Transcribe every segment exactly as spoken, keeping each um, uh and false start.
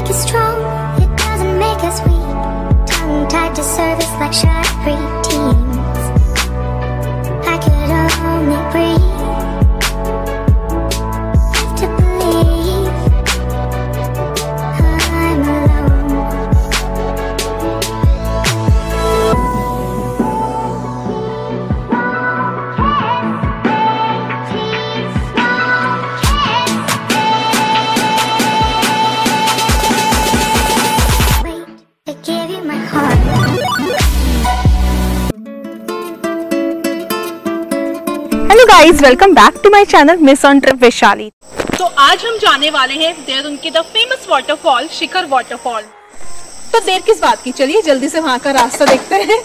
make us strong, it doesn't make us weak. Tongue-tied to service like shy preteens. I could only breathe, live to believe I'm alone. Hello guys, welcome back to my channel miss on trip Vaishali. तो आज हम जाने वाले हैं देहरादून के the famous waterfall Shikhar waterfall. तो देर किस बात की, चलिए जल्दी से वहां का रास्ता देखते हैं।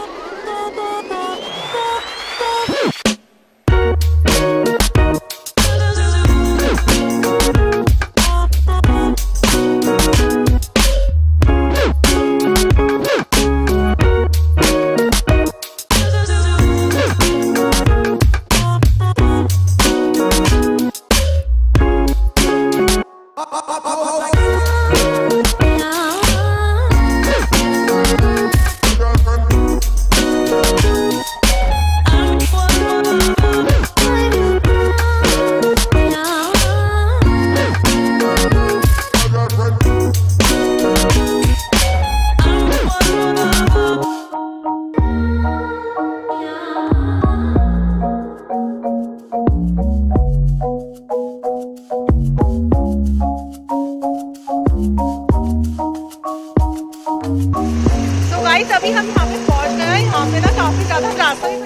अभी हम यहाँ पे पहुँच गए हैं। यहाँ पे ना काफी ज्यादा रास्ता ही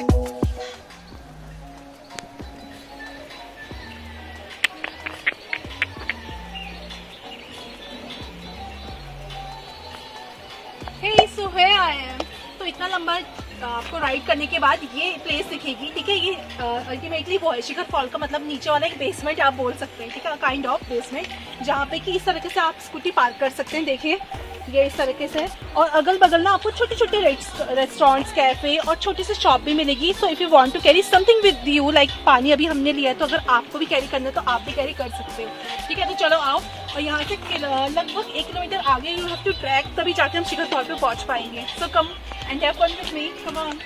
hey, so here I am। तो इतना लंबा आपको राइड करने के बाद ये प्लेस दिखेगी, ठीक है। ये अल्टीमेटली वो है शिखर फॉल का मतलब नीचे वाला एक बेसमेंट आप बोल सकते हैं, ठीक है, काइंड ऑफ बेसमेंट, जहाँ पे कि इस तरीके से आप स्कूटी पार्क कर सकते हैं। देखिए ये इस तरीके से, और अगल बगल ना आपको छोटे छोटे रेस्टोरेंट्स, कैफे और छोटी सी शॉप भी मिलेगी। So if you want to carry something with you, like पानी अभी हमने लिया है, तो अगर आपको भी कैरी करना है तो आप भी कैरी कर सकते हो, ठीक है। तो चलो आओ, और यहाँ से लगभग एक किलोमीटर आगे यू हैव टू ट्रैक, तभी जाके हम शिखर फॉल पे पहुँच पाएंगे। So come and have fun with me, come on.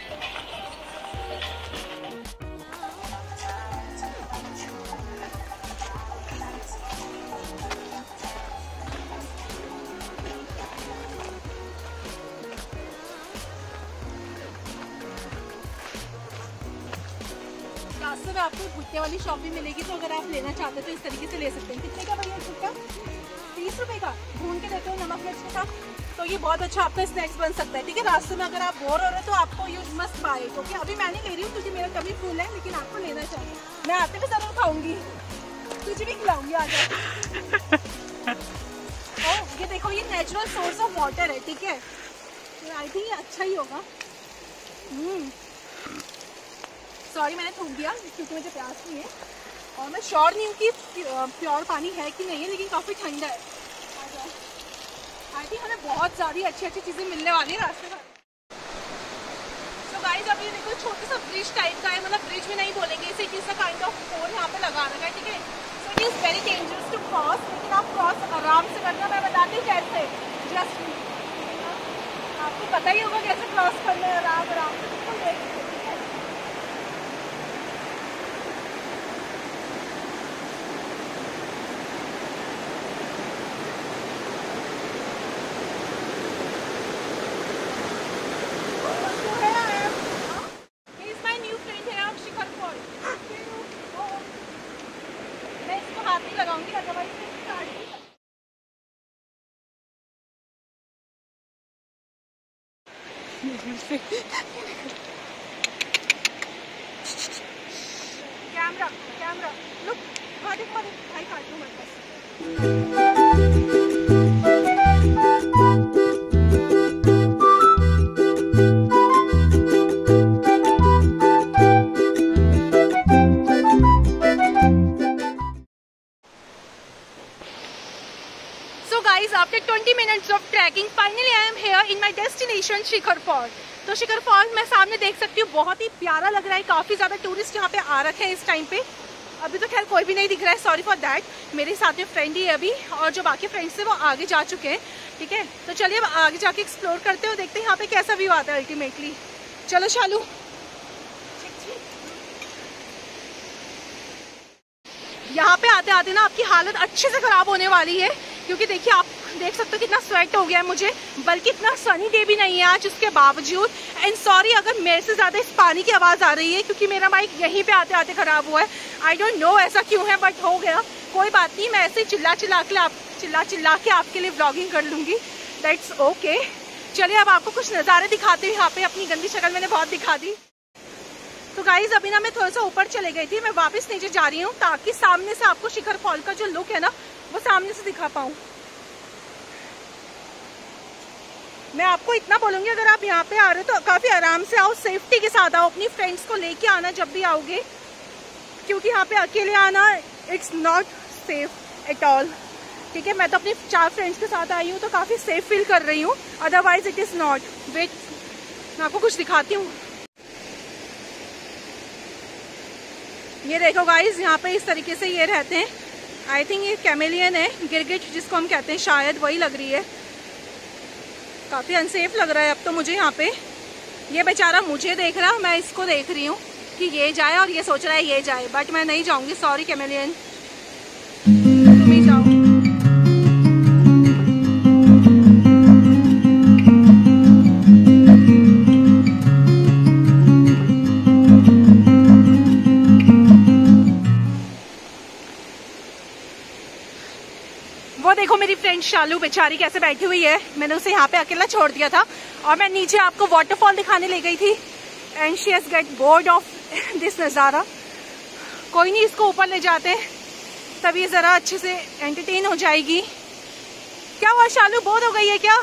रास्ते में आपको भुट्टे वाली शॉप भी मिलेगी, तो अगर आप लेना चाहते हो तो इस तरीके से ले सकते हैं। कितने का भैया भुट्टा? तीस रुपए का भून के देते हो नमक मिर्च के साथ, तो ये बहुत अच्छा आपका स्नैक्स बन सकता है, ठीक है। रास्ते में अगर आप बोर हो रहे हो तो आपको यूज मस्ट बाय, क्योंकि अभी मैं नहीं ले रही हूँ क्योंकि मेरा कभी फूल है, लेकिन आपको लेना चाहिए। मैं आते भी जरूर खाऊंगी, तुझे भी खिलाऊंगी, आ जाओ। ये देखो, ये नेचुरल सोर्स ऑफ वाटर है, ठीक है। आई थिंक ये अच्छा ही होगा। सॉरी मैंने थूक दिया क्योंकि मुझे प्यास नहीं है, और मैं श्योर नहीं हूँ कि प्योर पानी है कि नहीं है, लेकिन काफ़ी ठंडा है। आई थिंक हमें बहुत ज़्यादा अच्छी अच्छी चीज़ें मिलने वाली है रास्ते में। तो गाइस अभी देखो छोटा सा ब्रिज टाइप का है, मतलब ब्रिज में नहीं बोलेंगे इसे, it is a kind of phone यहाँ पे लगा रखा है, ठीक है। So it is very dangerous to cross, लेकिन आप क्रॉस आराम से करना। मैं बताती हूँ कैसे, जस्ट आपको पता ही होगा कैसे क्रॉस करना है, आराम आराम से, बिल्कुल देख सकते। लगाऊंगी अदरवाइज कैमरा कैमरा लुक, वहाँ देख वहाँ देख, भाई काट दूँ मेरे पास। After twenty minutes of trekking, finally I am here in my destination Shikhar fall. तो शिखर फॉल मैं सामने देख सकती हूँ, बहुत ही प्यारा लग रहा है। काफ़ी ज़्यादा टूरिस्ट यहाँ पे आ रखे हैं इस टाइम पे, अभी तो खैर कोई भी नहीं दिख रहा है, सॉरी फॉर दैट। मेरे साथ में फ्रेंड ही है अभी, और जो बाकी फ्रेंड्स थे वो आगे जा चुके हैं, ठीक है। तो चलिए अब आगे जाके एक्सप्लोर करते हो, देखते हैं यहाँ पे कैसा व्यू आता है अल्टीमेटली। चलो शालू। यहाँ पे आते आते ना आपकी हालत अच्छे से खराब होने वाली है, क्योंकि देखिए आप देख सकते हो कितना स्वेट हो गया है मुझे, बल्कि इतना सनी डे भी नहीं है आज उसके बावजूद। एंड सॉरी अगर मेरे से ज़्यादा इस पानी की आवाज़ आ रही है, क्योंकि मेरा माइक यहीं पे आते आते ख़राब हुआ है। आई डोंट नो ऐसा क्यों है, बट हो गया, कोई बात नहीं। मैं ऐसे चिल्ला चिल्ला के आप चिल्ला चिल्ला के आपके लिए व्लॉगिंग कर लूँगी, दैट्स ओके। चलिए अब आपको कुछ नज़ारे दिखाते हुए, यहाँ पे अपनी गंदी शक्ल मैंने बहुत दिखा दी। तो गाइज अभी ना मैं थोड़ा सा ऊपर चले गई थी, मैं वापस नीचे जा रही हूँ ताकि सामने से आपको शिखर फॉल का जो लुक है ना वो सामने से दिखा पाऊँ। मैं आपको इतना बोलूँगी, अगर आप यहाँ पे आ रहे हो तो काफ़ी आराम से आओ, सेफ्टी के साथ आओ, अपनी फ्रेंड्स को लेके आना जब भी आओगे, क्योंकि यहाँ पे अकेले आना it's not safe at all, ठीक है। मैं तो अपनी चार फ्रेंड्स के साथ आई हूँ तो काफ़ी सेफ फील कर रही हूँ, otherwise it is not. Wait मैं आपको कुछ दिखाती हूँ। ये देखो गाइज, यहाँ पे इस तरीके से ये रहते हैं। आई थिंक ये कैमेलियन है, गिरगिट जिसको हम कहते हैं, शायद वही लग रही है। काफ़ी अनसेफ लग रहा है अब तो मुझे यहाँ पे। ये बेचारा मुझे देख रहा, मैं इसको देख रही हूँ कि ये जाए, और ये सोच रहा है ये जाए, बट मैं नहीं जाऊँगी, सॉरी कैमेलियन, तुम ही जाओ। वो देखो मेरी फ्रेंड शालू बेचारी कैसे बैठी हुई है, मैंने उसे यहाँ पे अकेला छोड़ दिया था और मैं नीचे आपको वाटरफॉल दिखाने ले गई थी, and she has get bored of this नज़ारा। कोई नहीं, इसको ऊपर ले जाते हैं तभी ज़रा अच्छे से एंटरटेन हो जाएगी। क्या हुआ शालू, बोर हो गई है क्या?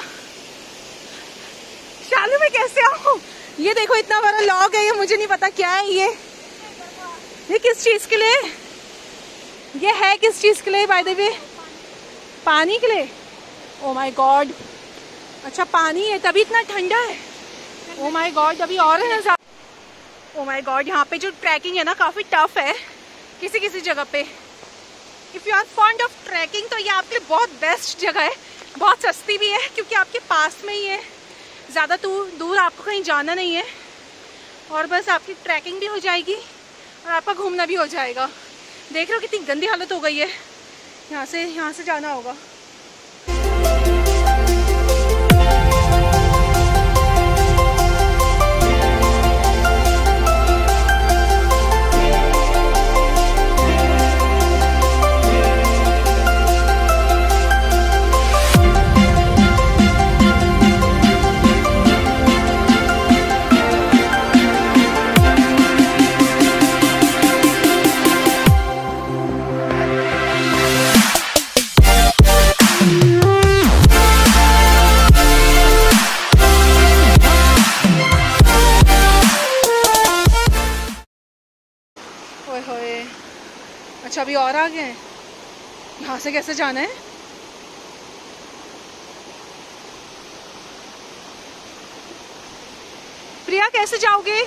शालू मैं कैसे आऊँ? ये देखो इतना बड़ा लॉग है, ये मुझे नहीं पता क्या है ये ये किस चीज़ के लिए, ये है किस चीज़ के लिए बाय द वे? पानी के लिए। ओ माय गॉड, अच्छा पानी है तभी इतना ठंडा है। ओ माय गॉड, अभी और है ना। ओ माय गॉड, यहाँ पे जो ट्रैकिंग है ना काफ़ी टफ है किसी किसी जगह पे। If you are fond of trekking तो ये आपके लिए बहुत बेस्ट जगह है, बहुत सस्ती भी है क्योंकि आपके पास में ही है, ज़्यादा दूर दूर आपको कहीं जाना नहीं है, और बस आपकी ट्रैकिंग भी हो जाएगी और आपका घूमना भी हो जाएगा। देख रहे हो कितनी गंदी हालत हो गई है, यहाँ से यहाँ से जाना होगा। अच्छा अभी और आगे हैं, यहाँ से कैसे जाना है? प्रिया कैसे जाओगे?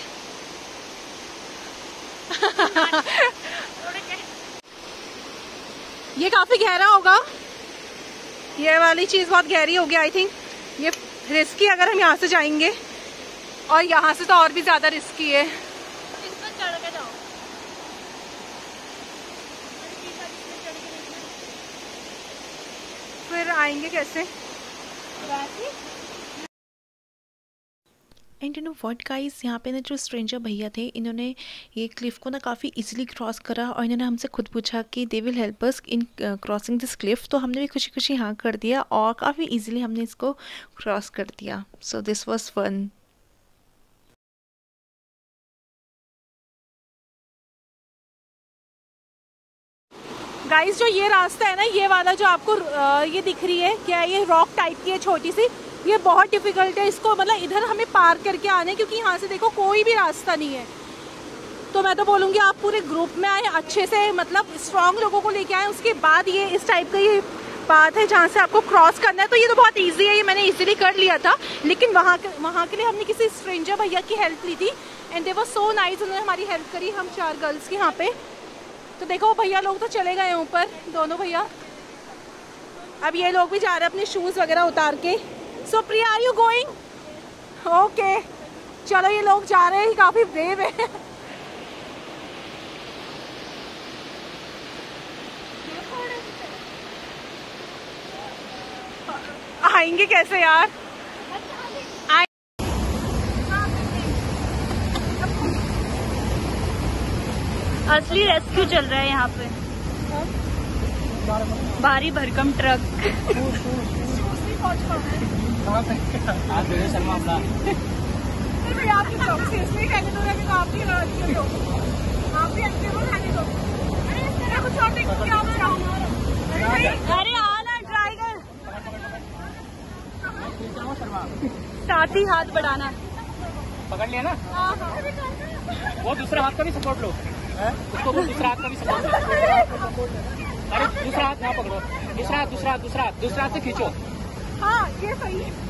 ये काफी गहरा होगा, ये वाली चीज बहुत गहरी होगी आई थिंक। ये रिस्की अगर हम यहाँ से जाएंगे, और यहाँ से तो और भी ज्यादा रिस्की है। इसमें चढ़ के जाओ, फिर आएंगे कैसे? And you know what guys, यहाँ पे ना जो स्ट्रेंजर भैया थे, इन्होंने ये क्लिफ को ना काफ़ी इजीली क्रॉस करा, और इन्होंने हमसे खुद पूछा कि they will help us in crossing this cliff. तो हमने भी खुशी खुशी हाँ कर दिया और काफ़ी इजीली हमने इसको क्रॉस कर दिया। So this was fun. Guys जो ये रास्ता है ना, ये वाला जो आपको ये दिख रही है, क्या ये रॉक टाइप की है छोटी सी, ये बहुत डिफिकल्ट है इसको, मतलब इधर हमें पार करके आने, क्योंकि यहाँ से देखो कोई भी रास्ता नहीं है। तो मैं तो बोलूँगी आप पूरे ग्रुप में आए, अच्छे से मतलब स्ट्रॉन्ग लोगों को लेके आए, उसके बाद ये इस टाइप का ये बात है जहाँ से आपको क्रॉस करना है। तो ये तो बहुत ईजी है, ये मैंने इजीली कर लिया था, लेकिन वहाँ के वहाँ के लिए हमने किसी स्ट्रेंजर भैया की हेल्प ली थी, and they were so nice, उन्होंने हमारी हेल्प करी, हम चार गर्ल्स की यहाँ पे। तो देखो भैया लोग तो चले गए हैं ऊपर, दोनों भैया। अब ये लोग भी जा रहे हैं अपने शूज़ वगैरह उतार के। So Priya are you going? Okay चलो ये लोग जा रहे हैं, काफ़ी ब्रेव है। आएंगे कैसे यार? असली रेस्क्यू चल रहा है यहाँ पे। भारी भरकम ट्रक। अरे आना ड्राइवर, साथ ही हाथ बढ़ाना। पकड़ लिया ना? वो दूसरा हाथ का भी सपोर्ट लो, उसको वो दूसरा हाथ का भी सपोर्ट लो। अरे दूसरा हाथ यहाँ पकड़ो, दूसरा हाथ दूसरा हाथ दूसरा हाथ दूसरा हाथ से खींचो। हाँ ये सही है।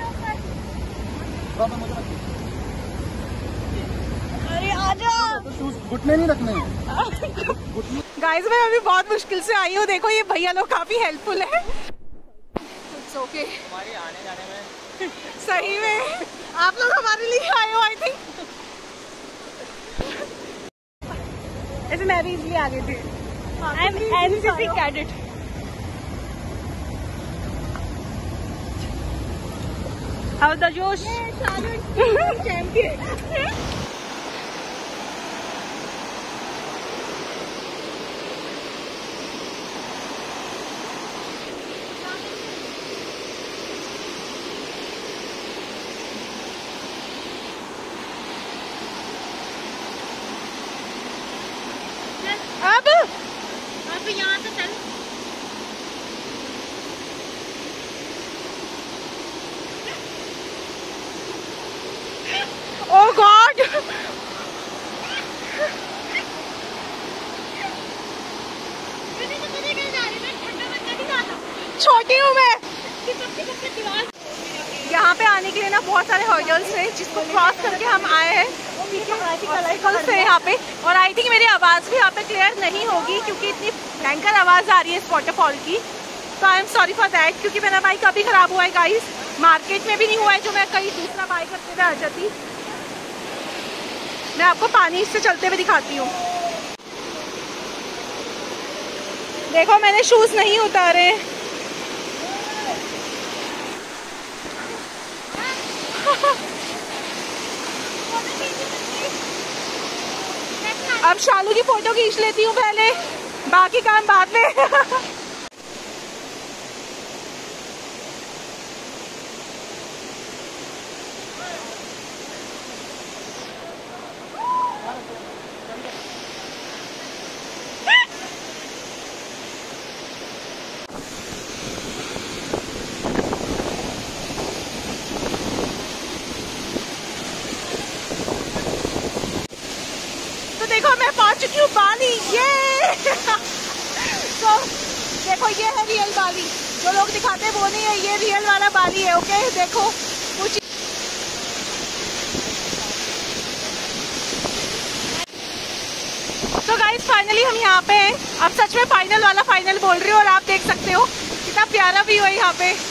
अरे आजा। घुटने नहीं रखने। गाइस मैं अभी बहुत मुश्किल से आई हूँ, देखो ये भैया लोग काफी हेल्पफुल है। It's okay. हमारे आने जाने में सही में आप लोग हमारे लिए आए हो आई थिंक। ऐसे मैं भी इसलिए आ गई थी। I am NCC cadet. How the josh? Champion. अब अब यहाँ से चल। ओह गॉड छोटी हूँ मैं। यहाँ पे आने के लिए ना बहुत सारे हर्डल्स हैं जिसको क्रॉस करके हम आए हैं से यहाँ पे। और आई थिंक मेरी आवाज़ भी यहाँ पे क्लियर नहीं होगी क्योंकि इतनी भयंकर आवाज़ आ रही है इस वाटरफॉल की। तो I am sorry for that क्योंकि मेरा बाइक अभी ख़राब हुआ है गाइस, मार्केट में भी नहीं हुआ है जो मैं कहीं दूसरा बाइक करते हुए आ जाती। मैं आपको पानी से चलते हुए दिखाती हूँ। देखो मैंने शूज़ नहीं उतारे। अब शालू की फोटो खींच लेती हूँ पहले, बाकी काम बाद में। देखो मैं पहुंच चुकी हूँ बाली। ये तो देखो ये है रियल बाली, जो लोग दिखाते हैं वो नहीं है, ये रियल वाला बाली है। ओके देखो कुछ तो गाइस फाइनली हम यहाँ पे हैं। अब सच में फाइनल वाला फाइनल बोल रही हूँ और आप देख सकते हो कितना प्यारा व्यू है यहाँ पे।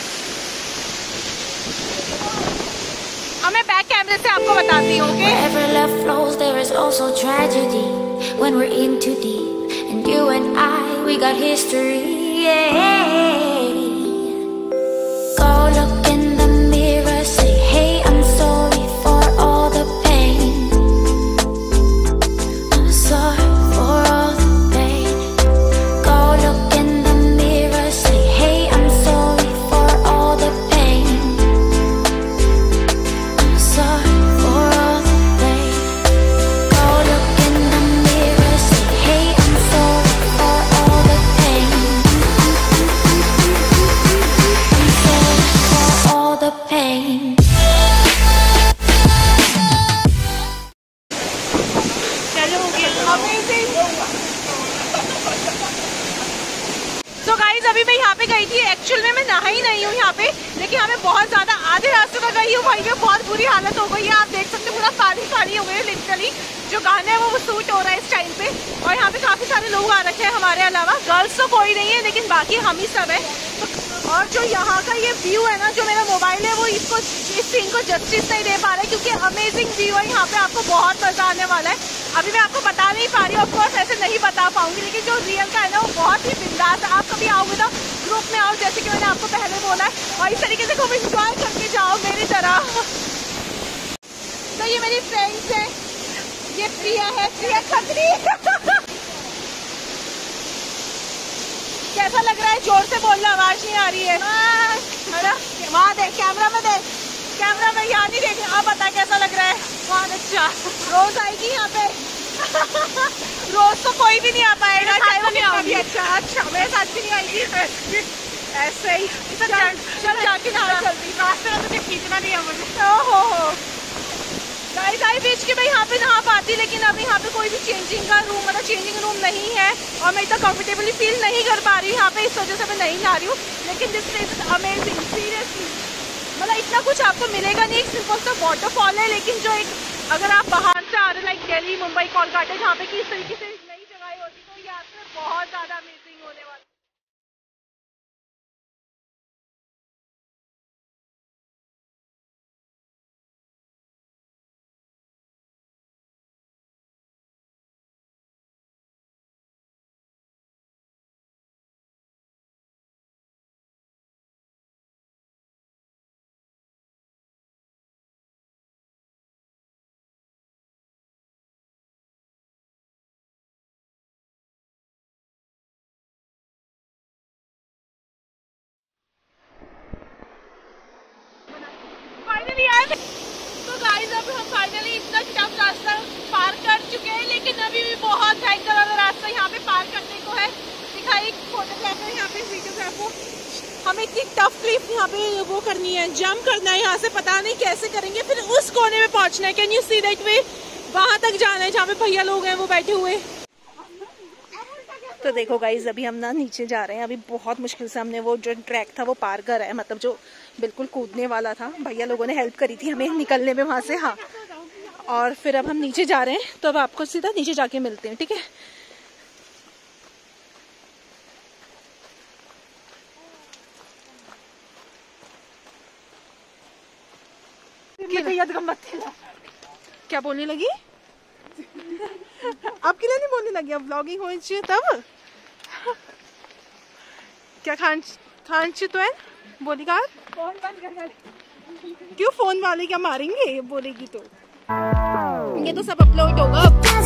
अब मैं बैक कैमरे से आपको बताती हूँ। Okay Wherever love flows, there is also tragedy when we're in too deep. And you and I, we got history. Yeah. Go look in the mirror, say, hey, I'm sorry for all the pain. I'm sorry for all the pain. Go look in the mirror, say, hey, I'm sorry for all the pain. I'm sorry. ही नहीं हूँ यहाँ पे, लेकिन यहाँ पे बहुत ज़्यादा आधे रास्ते में गई हूँ, वहीं पे बहुत बुरी हालत हो गई है। आप देख सकते हैं पूरा पानी पानी हो गई है लिटरली। जो गाना है वो सूट हो रहा है इस टाइम पे। और यहाँ पे काफ़ी सारे लोग आ रखे हैं हमारे अलावा, गर्ल्स तो कोई नहीं है लेकिन बाकी हम ही सब है। और जो यहाँ का ये व्यू है ना, जो मेरा मोबाइल है वो इसको इस सीन को जस्टिस नहीं दे पा रहा है, क्योंकि अमेजिंग व्यू है यहाँ पे, आपको बहुत मजा आने वाला है। अभी मैं आपको बता नहीं पा रही हूँ, ऑफकोर्स ऐसे नहीं बता पाऊंगी, लेकिन जो रियल का है ना वो बहुत ही बिंदास है। आप कभी आओगे ना ग्रुप में आओ, जैसे कि मैंने आपको पहले बोला है, और इस तरीके से खूब इंजॉय करके जाओ मेरी तरह। तो ये मेरी फ्रेंड्स है, ये प्रिया है, प्रिया खत्री। कैसा लग रहा है? जोर से बोलना, आवाज नहीं आ रही है। वहाँ देख, कैमरा में देख, कैमरा में यहाँ नहीं देख। आप बता कैसा लग रहा है? वहाँ अच्छा, रोज आएगी यहाँ पे? रोज तो कोई भी नहीं आ पाएगा, चाहे वो नहीं आएगी। अच्छा अच्छा, मेरे साथ भी नहीं आएगी ऐसे ही। चल जाके नहा जल्दी, रास्ते में तुझे खींचना नहीं है मुझे। ओहो हो गाइस, आई बीच के मैं यहाँ पे नहा पाती, लेकिन अभी यहाँ पे कोई भी चेंजिंग का रूम, मतलब चेंजिंग रूम नहीं है, और मैं इतना कंफर्टेबली फील नहीं कर पा रही हूँ यहाँ पे, इस वजह से मैं नहीं नहा रही हूँ। लेकिन this place is amazing, seriously. मतलब इतना कुछ आपको मिलेगा नहीं, सिर्फ उसका वाटरफॉल है, लेकिन जो एक अगर आप बाहर से आ रहे लाइक दिल्ली, मुंबई, कोलकाता, जहाँ पे कि इस तरीके से नई जगह होती, तो यहाँ पे बहुत ज़्यादा अमेजिंग होने वाला। तो गाइस, अब हम फाइनली इतना टफ रास्ता पार कर चुके हैं, लेकिन अभी भी बहुत भयंकर वाला रास्ता यहाँ पे पार करने को है। दिखाई फोटोग्राफर यहाँ पे, वीडियोग्राफर। हमें इतनी टफ क्लिफ यहाँ पे वो करनी है, जंप करना है यहाँ से, पता नहीं कैसे करेंगे, फिर उस कोने में पहुँचना है। Can you see that way? वहाँ तक जाना है जहाँ पे भैया लोग हैं वो बैठे हुए। तो देखो गाइज, अभी हम ना नीचे जा रहे हैं। अभी बहुत मुश्किल से हमने वो जो ट्रैक था वो पार करा है, मतलब जो बिल्कुल कूदने वाला था। भैया लोगों ने हेल्प करी थी हमें निकलने में वहां से। हाँ, और फिर अब हम नीचे जा रहे हैं, तो अब आपको सीधा नीचे जाके मिलते हैं, ठीक है? क्या बोलने लगी? आपके लिए नहीं बोलने लगी, अब व्लॉगिंग हो चाहिए तब। क्या खान खान तो है बोलेगा? फोन बंद कर। क्यों? फोन वाले क्या मारेंगे ये बोलेगी तो? ये तो सब अपलोड होगा।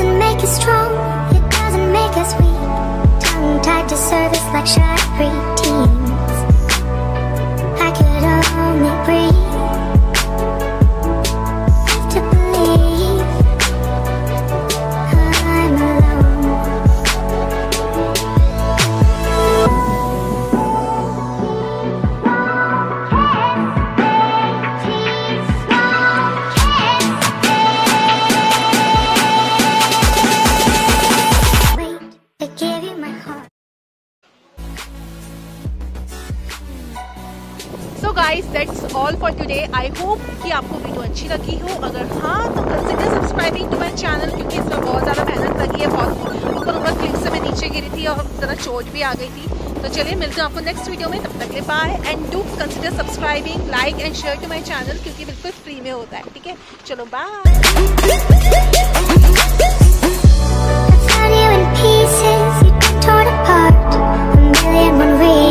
So guys, that's all for today. I hope कि आपको वीडियो अच्छी लगी हो। अगर हाँ तो consider subscribing to my channel, क्योंकि इसमें बहुत ज़्यादा मेहनत लगी है। बहुत ऊपर ऊपर क्लिप से मैं नीचे गिरी थी और ज़रा चोट भी आ गई थी। तो चलिए मिलते हैं आपको नेक्स्ट वीडियो में, तब तक के bye. And do consider subscribing, like and share to my channel, क्योंकि बिल्कुल फ्री में होता है, ठीक है? चलो बाय।